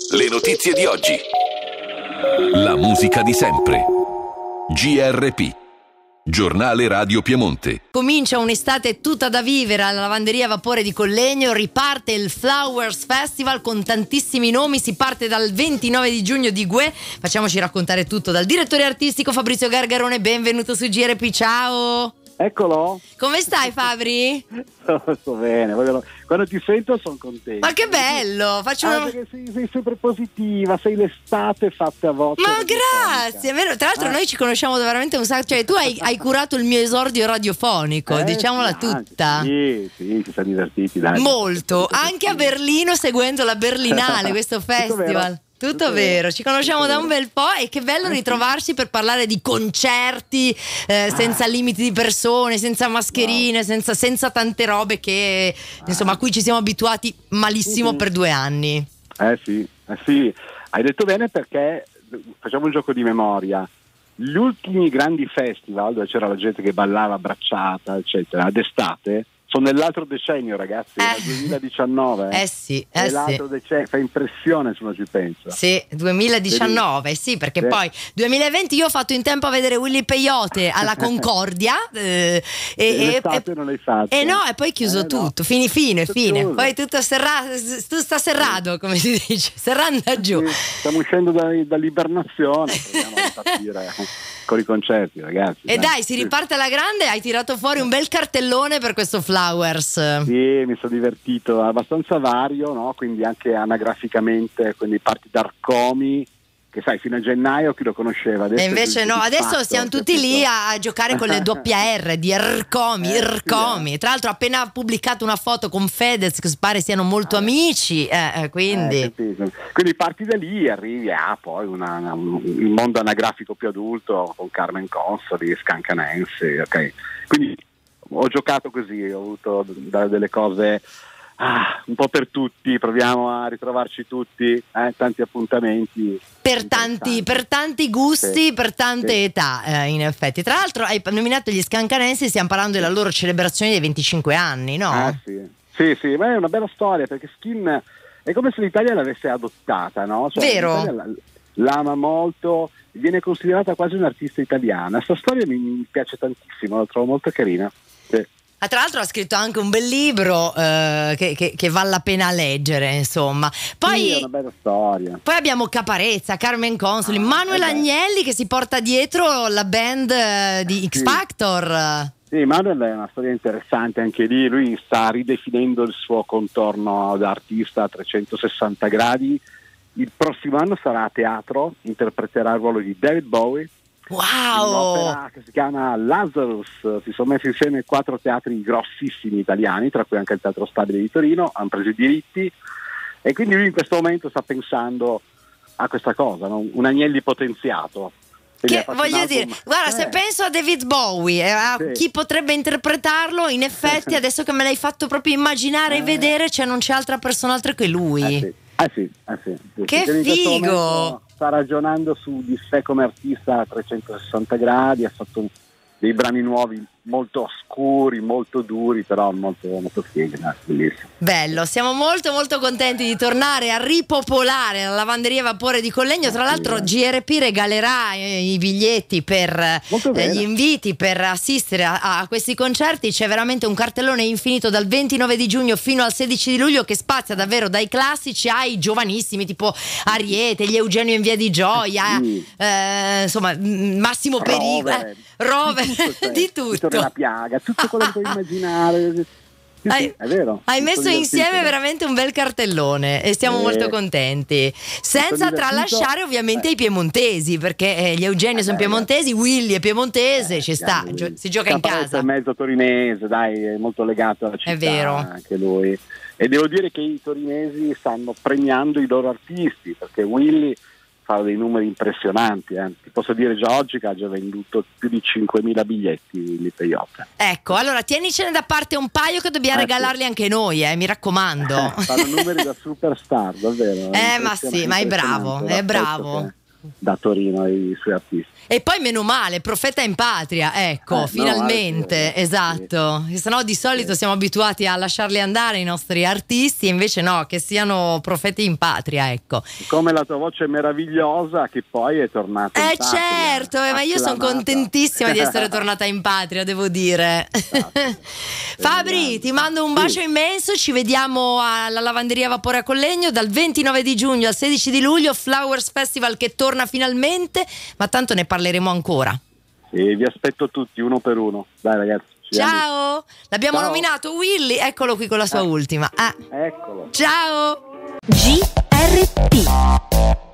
Le notizie di oggi. La musica di sempre. GRP. Giornale Radio Piemonte. Comincia un'estate tutta da vivere alla lavanderia a vapore di Collegno, riparte il Flowers Festival con tantissimi nomi, si parte dal 29 di giugno di Gue. Facciamoci raccontare tutto dal direttore artistico Fabrizio Gargarone, benvenuto su GRP, ciao! Eccolo! Come stai Fabri? Sto bene, quando ti sento sono contento. Ma che bello! Perché sei sempre positiva, sei l'estate fatta a volte. Ma grazie, è vero. Tra l'altro noi ci conosciamo da veramente un sacco, cioè tu hai curato il mio esordio radiofonico, diciamola tutta. Sì, ci siamo divertiti, dai. Molto, anche a Berlino seguendo la Berlinale, questo festival. Tutto vero, ci conosciamo da un bel po' e che bello ritrovarci per parlare di concerti senza limiti di persone, senza mascherine, senza tante robe che insomma a cui ci siamo abituati malissimo per 2 anni. Sì, hai detto bene, perché facciamo un gioco di memoria. Gli ultimi grandi festival dove c'era la gente che ballava abbracciata, eccetera, d'estate, sono nell'altro decennio, ragazzi, nel 2019. Sì. L'altro decennio, fa impressione se non ci penso. Sì, 2019, sì, perché poi 2020 io ho fatto in tempo a vedere Willy Peyote alla Concordia e non l'hai fatto. E poi chiuso tutto, fine. Chiuso. Poi tutto serrato, come si dice, serranda giù. Sì, stiamo uscendo dall'ibernazione, proviamo a partire con i concerti, ragazzi. E dai, si riparte alla grande, hai tirato fuori un bel cartellone per questo Flowers. Sì, mi sono divertito, abbastanza vario, no? Quindi anche anagraficamente, quindi parti da Arcomi, che sai, fino a gennaio chi lo conosceva. E invece no, adesso siamo tutti lì a giocare con le doppia R di Ercomi. Tra l'altro ha appena pubblicato una foto con Fedez, che pare siano molto amici, quindi parti da lì e arrivi a poi il mondo anagrafico più adulto con Carmen Consoli, Scancanensi, ok? Quindi ho giocato così, ho avuto delle cose un po' per tutti, proviamo a ritrovarci tutti, tanti appuntamenti per tanti gusti, sì, per tante età, in effetti. Tra l'altro hai nominato gli Scancanensi, stiamo parlando della loro celebrazione dei 25 anni, no? Sì, ma è una bella storia, perché Skin è come se l'Italia l'avesse adottata, no? Cioè, vero? L'ama molto, viene considerata quasi un'artista italiana. Questa storia mi piace tantissimo, la trovo molto carina. Sì. Tra l'altro ha scritto anche un bel libro che vale la pena leggere, insomma. Poi è una bella storia. Poi abbiamo Caparezza, Carmen Consoli, Manuel Agnelli che si porta dietro la band di X Factor. Sì, Manuel è una storia interessante anche lì, lui sta ridefinendo il suo contorno da artista a 360 gradi. Il prossimo anno sarà a teatro, interpreterà il ruolo di David Bowie. Wow! Un'opera che si chiama Lazarus. Si sono messi insieme 4 teatri grossissimi italiani, tra cui anche il Teatro Stabile di Torino, hanno preso i diritti e quindi lui in questo momento sta pensando a questa cosa, no? Un Agnelli potenziato. Che voglio dire, guarda, se penso a David Bowie, a chi potrebbe interpretarlo, in effetti adesso che me l'hai fatto proprio immaginare e vedere, non c'è altra persona oltre che lui. Sì. Che figo! Sta ragionando su di sé come artista a 360 gradi, ha fatto dei brani nuovi molto oscuri, molto duri, però molto, molto fighi, bellissimo. Bello, siamo molto molto contenti di tornare a ripopolare la lavanderia a vapore di Collegno. Tra l'altro GRP regalerà i biglietti per gli inviti per assistere a questi concerti. C'è veramente un cartellone infinito dal 29 di giugno fino al 16 di luglio che spazia davvero dai classici ai giovanissimi tipo Ariete, gli Eugenio in Via di Gioia, insomma Massimo Pericolo, Rover, di tutto. La piaga, tutto quello che puoi immaginare. È vero. Hai messo insieme veramente un bel cartellone e siamo molto contenti. Senza tralasciare ovviamente i piemontesi, perché gli Eugenio sono piemontesi, Willy è piemontese, ci sta, si gioca in casa. È mezzo torinese, dai, è molto legato alla città. È vero. Anche lui. E devo dire che i torinesi stanno premiando i loro artisti, perché Willy fa dei numeri impressionanti, Ti posso dire già oggi che ha già venduto più di 5.000 biglietti di Peyote. Ecco, allora tienicene da parte un paio che dobbiamo regalarli anche noi, mi raccomando. Fanno numeri da superstar, davvero. Ma sì, ma è bravo. da Torino ai suoi artisti. E poi meno male, profeta in patria, ecco, finalmente, esatto. Sì. Se no di solito siamo abituati a lasciarli andare i nostri artisti, e invece no, che siano profeti in patria, ecco. Come la tua voce meravigliosa che poi è tornata in patria. Certo, ma io sono contentissima di essere tornata in patria, devo dire. Fabri, ti mando un bacio immenso, ci vediamo alla Lavanderia Vapore a Collegno dal 29 di giugno al 16 di luglio, Flowers Festival che torna finalmente, ma tanto ne parleremo ancora. Sì, vi aspetto tutti uno per uno. Dai ragazzi. Ciao, l'abbiamo nominato Willy, eccolo qui con la sua ultima. Eccolo. Ciao. GRP